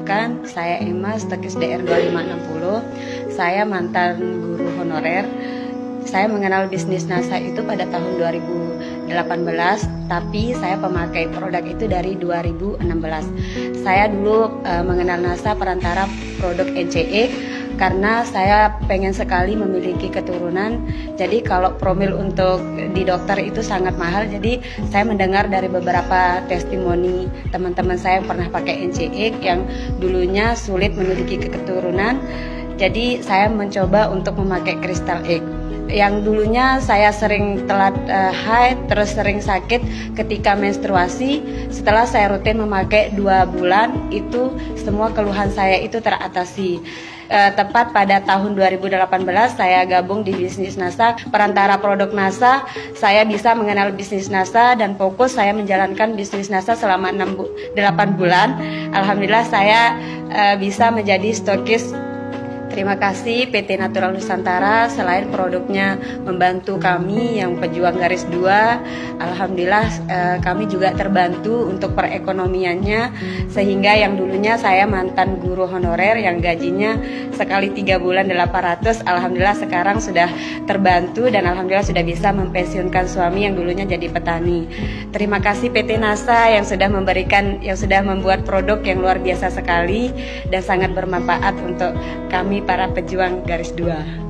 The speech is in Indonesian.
Perkenalkan, saya Emma, stokis DR 2560. Saya mantan guru honorer. Saya mengenal bisnis NASA itu pada tahun 2018, tapi saya pemakai produk itu dari 2016. Saya dulu mengenal NASA perantara produk NCE karena saya pengen sekali memiliki keturunan. Jadi kalau promil untuk di dokter itu sangat mahal. Jadi saya mendengar dari beberapa testimoni teman-teman saya yang pernah pakai NCE yang dulunya sulit memiliki keturunan. Jadi saya mencoba untuk memakai Crystal Egg. Yang dulunya saya sering telat haid, terus sering sakit ketika menstruasi. Setelah saya rutin memakai 2 bulan, itu semua keluhan saya itu teratasi. Tepat pada tahun 2018 saya gabung di bisnis NASA. Perantara produk NASA, saya bisa mengenal bisnis NASA dan fokus saya menjalankan bisnis NASA selama 8 bulan. Alhamdulillah saya bisa menjadi stokis. Terima kasih PT Natural Nusantara, selain produknya membantu kami yang pejuang garis 2, alhamdulillah kami juga terbantu untuk perekonomiannya, sehingga yang dulunya saya mantan guru honorer yang gajinya sekali 3 bulan 800, alhamdulillah sekarang sudah terbantu dan alhamdulillah sudah bisa mempensiunkan suami yang dulunya jadi petani. Terima kasih PT NASA yang sudah membuat produk yang luar biasa sekali dan sangat bermanfaat untuk kami para pejuang garis 2.